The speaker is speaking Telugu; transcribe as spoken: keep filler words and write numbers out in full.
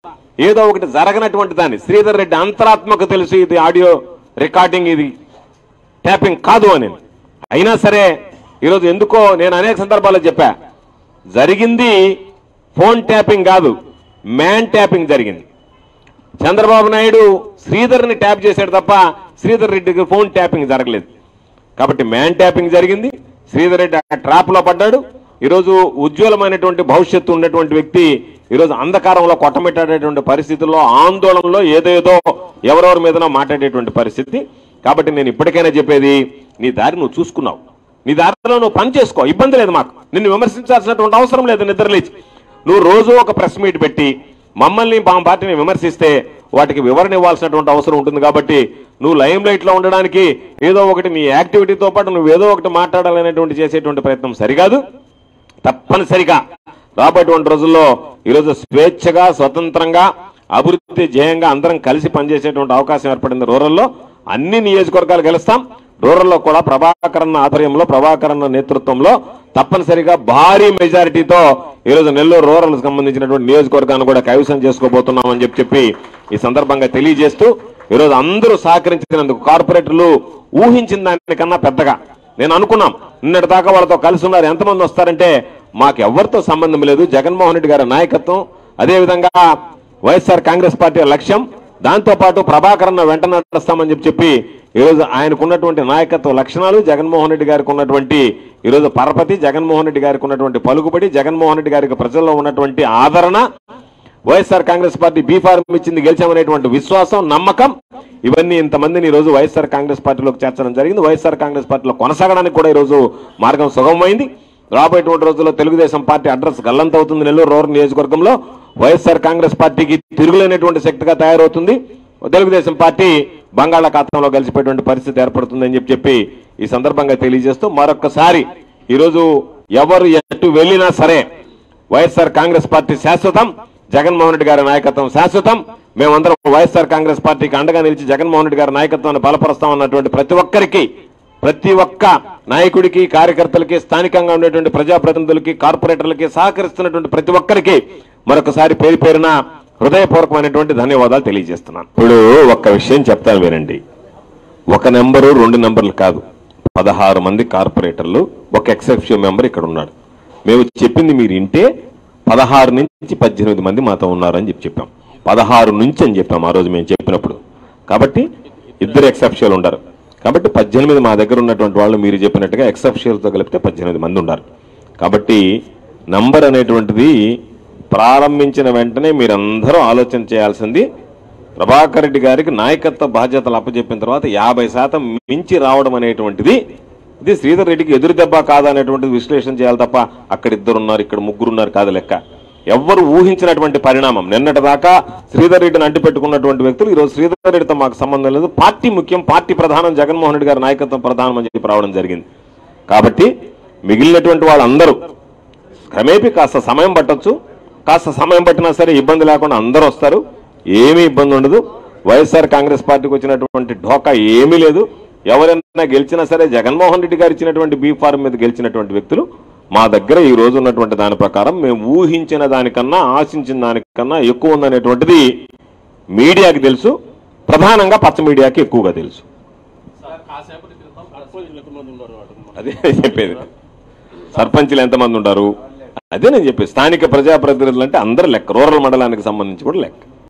ఏదో ఒకటి జరగనటువంటి దాన్ని శ్రీధర్ రెడ్డి అంతరాత్మకు తెలుసు ఇది ఆడియో రికార్డింగ్ ఇది ట్యాపింగ్ కాదు అని. అయినా సరే ఈరోజు ఎందుకో నేను అనేక సందర్భాల్లో చెప్పా, జరిగింది ఫోన్ ట్యాపింగ్ కాదు, మ్యాన్ ట్యాపింగ్ జరిగింది. చంద్రబాబు నాయుడు శ్రీధర్ని ట్యాప్ చేశాడు తప్ప శ్రీధర్ రెడ్డికి ఫోన్ ట్యాపింగ్ జరగలేదు. కాబట్టి మ్యాన్ ట్యాపింగ్ జరిగింది. శ్రీధర్ రెడ్డి ఆ ట్రాప్లో పడ్డాడు. ఈరోజు ఉజ్వలమైనటువంటి భవిష్యత్తు ఉన్నటువంటి వ్యక్తి ఈరోజు అంధకారంలో కొట్టమిట్టాడేటువంటి పరిస్థితుల్లో, ఆందోళనలో ఏదేదో ఎవరెవరి మీదనో మాట్లాడేటువంటి పరిస్థితి. కాబట్టి నేను ఇప్పటికైనా చెప్పేది, నీ దారి నువ్వు చూసుకున్నావు, నీ దారిలో నువ్వు పని చేసుకో, ఇబ్బంది లేదు. మాకు నిన్ను విమర్శించాల్సినటువంటి అవసరం లేదు. నిద్రలేచి నువ్వు రోజు ఒక ప్రెస్ మీట్ పెట్టి మమ్మల్ని మా పార్టీని విమర్శిస్తే వాటికి వివరణ ఇవ్వాల్సినటువంటి అవసరం ఉంటుంది. కాబట్టి నువ్వు లైమ్ లైట్లో ఉండడానికి ఏదో ఒకటి నీ యాక్టివిటీతో పాటు నువ్వు ఏదో ఒకటి మాట్లాడాలనేటువంటి చేసేటువంటి ప్రయత్నం సరికాదు. తప్పనిసరిగా రాబోయేటువంటి రోజుల్లో ఈరోజు స్వేచ్ఛగా స్వతంత్రంగా అభివృద్ధి ధ్యేయంగా అందరం కలిసి పనిచేసేటువంటి అవకాశం ఏర్పడింది. రూరల్లో అన్ని నియోజకవర్గాలు గెలుస్తాం. రూరల్లో కూడా ప్రభాకరన్న ఆధ్వర్యంలో, ప్రభాకరన్న నేతృత్వంలో తప్పనిసరిగా భారీ మెజారిటీతో ఈరోజు నెల్లూరు రూరల్ సంబంధించినటువంటి నియోజకవర్గాన్ని కూడా కైవసం చేసుకోబోతున్నామని చెప్పి చెప్పి ఈ సందర్భంగా తెలియజేస్తూ, ఈరోజు అందరూ సహకరించినందుకు కార్పొరేటర్లు ఊహించిన దానికన్నా పెద్దగా నేను అనుకున్నాం. నిన్నటి దాకా వాళ్ళతో కలిసి ఉన్నారు. ఎంతమంది వస్తారంటే మాకు ఎవరితో సంబంధం లేదు, జగన్మోహన్ రెడ్డి గారి నాయకత్వం, అదేవిధంగా వైఎస్ఆర్ కాంగ్రెస్ పార్టీ లక్ష్యం, దాంతోపాటు ప్రభాకరన్న వెంట నడుస్తామని చెప్పి చెప్పి ఈరోజు ఆయనకున్నటువంటి నాయకత్వ లక్షణాలు, జగన్మోహన్ రెడ్డి గారికి ఉన్నటువంటి ఈరోజు పరపతి, జగన్మోహన్ రెడ్డి గారికి ఉన్నటువంటి పలుకుబడి, జగన్మోహన్ రెడ్డి గారికి ప్రజల్లో ఉన్నటువంటి ఆదరణ, వైఎస్ఆర్ కాంగ్రెస్ పార్టీ బీఫార్మ్ ఇచ్చింది గెలిచామనేటువంటి విశ్వాసం, నమ్మకం, ఇవన్నీ ఇంతమందిని ఈరోజు వైఎస్ఆర్ కాంగ్రెస్ పార్టీలోకి చేర్చడం జరిగింది. వైఎస్ఆర్ కాంగ్రెస్ పార్టీలో కొనసాగడానికి కూడా ఈరోజు మార్గం సుగమమైంది. రాబోయేటువంటి రోజుల్లో తెలుగుదేశం పార్టీ అడ్రస్ గల్లంత అవుతుంది. నెల్లూరు రూరల్ నియోజకవర్గంలో వైఎస్ఆర్ కాంగ్రెస్ పార్టీకి తిరుగులేనటువంటి శక్తిగా తయారవుతుంది. తెలుగుదేశం పార్టీ బంగాళాఖాతంలో కలిసిపోయేటువంటి పరిస్థితి ఏర్పడుతుందని చెప్పి చెప్పి ఈ సందర్భంగా తెలియజేస్తూ మరొకసారి ఈరోజు ఎవరు ఎటు వెళ్ళినా సరే వైఎస్ఆర్ కాంగ్రెస్ పార్టీ శాశ్వతం, జగన్మోహన్ రెడ్డి గారి నాయకత్వం శాశ్వతం. మేమందరం వైఎస్ఆర్ కాంగ్రెస్ పార్టీకి అండగా నిలిచి జగన్మోహన్ రెడ్డి గారి నాయకత్వాన్ని బలపరుస్తామన్నటువంటి ప్రతి ఒక్కరికి, ప్రతి ఒక్క నాయకుడికి, కార్యకర్తలకి, స్థానికంగా ఉండేటువంటి ప్రజాప్రతినిధులకి, కార్పొరేటర్లకి సహకరిస్తున్నటువంటి ప్రతి ఒక్కరికి మరొకసారి పేరు పేరున హృదయపూర్వకమైనటువంటి ధన్యవాదాలు తెలియజేస్తున్నాను. ఇప్పుడు ఒక్క విషయం చెప్తాను వినండి. ఒక నెంబరు రెండు నెంబర్లు కాదు, పదహారు మంది కార్పొరేటర్లు, ఒక ఎక్సెప్షన్ మెంబర్ ఇక్కడ ఉన్నాడు. మేము చెప్పింది మీరు వింటే పదహారు నుంచి పద్దెనిమిది మంది మాతో ఉన్నారని చెప్పి చెప్పాం. పదహారు నుంచి అని చెప్పాం ఆ రోజు మేము చెప్పినప్పుడు. కాబట్టి ఇద్దరు ఎక్సెప్షన్లు ఉండరు. కాబట్టి పద్దెనిమిది మా దగ్గర ఉన్నటువంటి వాళ్ళు మీరు చెప్పినట్టుగా ఎక్సెప్షన్లతో కలిపితే పద్దెనిమిది మంది ఉన్నారు. కాబట్టి నంబర్ అనేటువంటిది ప్రారంభించిన వెంటనే మీరందరూ ఆలోచన చేయాల్సింది, ప్రభాకర్ రెడ్డి గారికి నాయకత్వ బాధ్యతలు అప్పచెప్పిన తర్వాత యాభై శాతం మించి రావడం అనేటువంటిది ఇది శ్రీధర్ రెడ్డికి ఎదురు దెబ్బ కాదా అనేటువంటిది విశ్లేషణ చేయాలి తప్ప అక్కడ ఇద్దరున్నారు, ఇక్కడ ముగ్గురున్నారు కాదు లెక్క. ఎవ్వరు ఊహించినటువంటి పరిణామం. నిన్నటి దాకా శ్రీధర్ రెడ్డిని అంటి పెట్టుకున్నటువంటి వ్యక్తులు ఈరోజు శ్రీధర్ రెడ్డితో మాకు సంబంధం లేదు, పార్టీ ముఖ్యం, పార్టీ ప్రధానం, జగన్మోహన్ రెడ్డి గారి నాయకత్వం ప్రధానం అని చెప్పి రావడం జరిగింది. కాబట్టి మిగిలినటువంటి వాళ్ళందరూ క్రమేపీ కాస్త సమయం పట్టొచ్చు, కాస్త సమయం పట్టినా సరే ఇబ్బంది లేకుండా అందరూ వస్తారు, ఏమీ ఇబ్బంది ఉండదు. వైఎస్ఆర్ కాంగ్రెస్ పార్టీకి వచ్చినటువంటి ఢోకా ఏమీ లేదు. ఎవరైనా గెలిచినా సరే జగన్మోహన్ రెడ్డి గారు ఇచ్చినటువంటి బీ ఫార్మ్ మీద గెలిచినటువంటి వ్యక్తులు మా దగ్గర ఈ రోజు ఉన్నటువంటి దాని ప్రకారం మేము ఊహించిన దానికన్నా, ఆశించిన దానికన్నా ఎక్కువ ఉందనేటువంటిది మీడియాకి తెలుసు, ప్రధానంగా పచ్చ మీడియాకి ఎక్కువగా తెలుసు. అదే చెప్పేది, సర్పంచ్లు ఎంతమంది ఉంటారు అదే నేను చెప్పేది. స్థానిక ప్రజాప్రతినిధులు అంటే అందరూ లెక్క, రూరల్ మండలానికి సంబంధించి కూడా లెక్క.